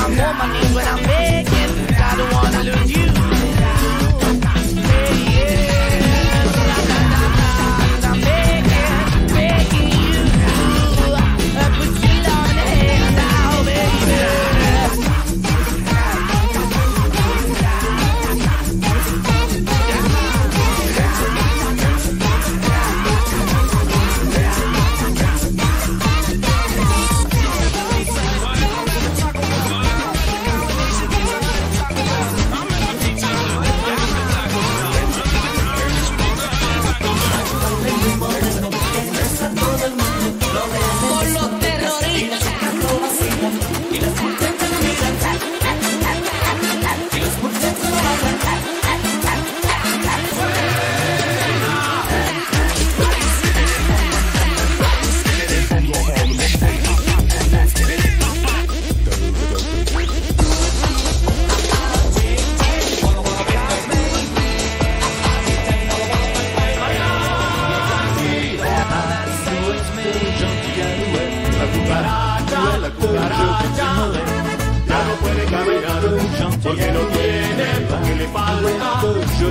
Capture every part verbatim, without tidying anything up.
I'm on my knees when I'm begging, 'cause I don't wanna lose you. Yeah, yeah. I'm begging, begging you. I put your love in the hand now, baby. Porque no tiene lo que le falta.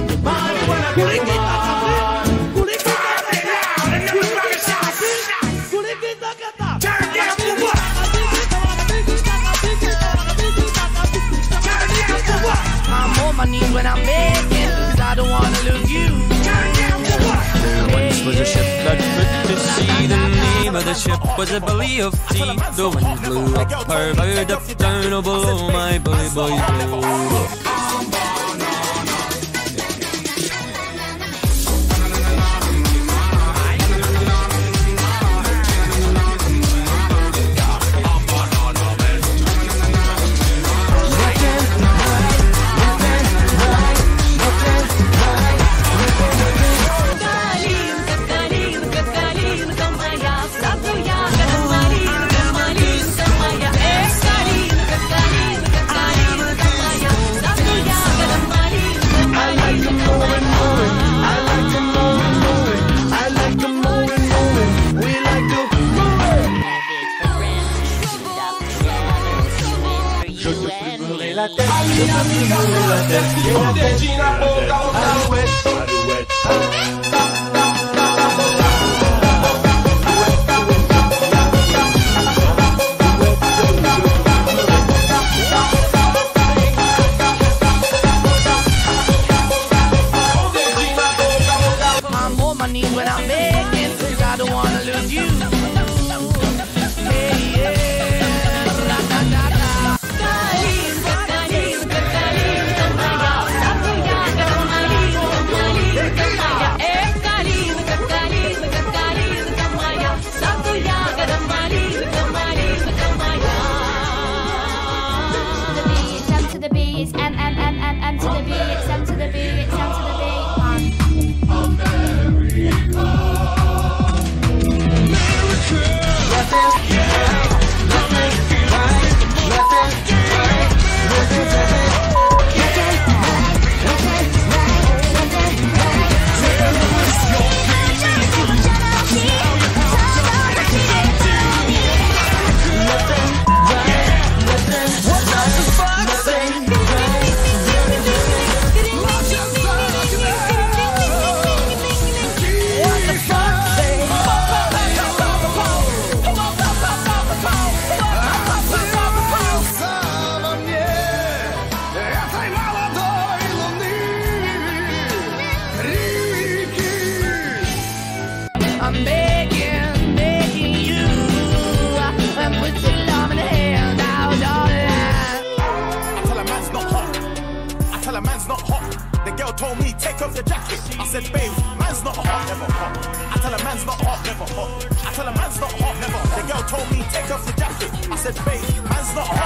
I'm on my knees when I'm begging, 'cause I don't wanna lose you. There once was a ship that put to sea. The name of the ship was a belly of tea. The wind blew up her bow, up down, oh below my boy, boy, boy. I'm on my knees when I'm begging, 'cause I don't wanna lose you. I'm begging, begging you, and put your love in the hand now, darling. I tell a man's not hot. I tell a man's not hot. The girl told me take off your jacket. I said, babe, man's not hot, never hot. I tell a man's not hot, never hot. I tell a man's not hot, never hot. The girl told me take off your jacket. I said, babe, man's not hot.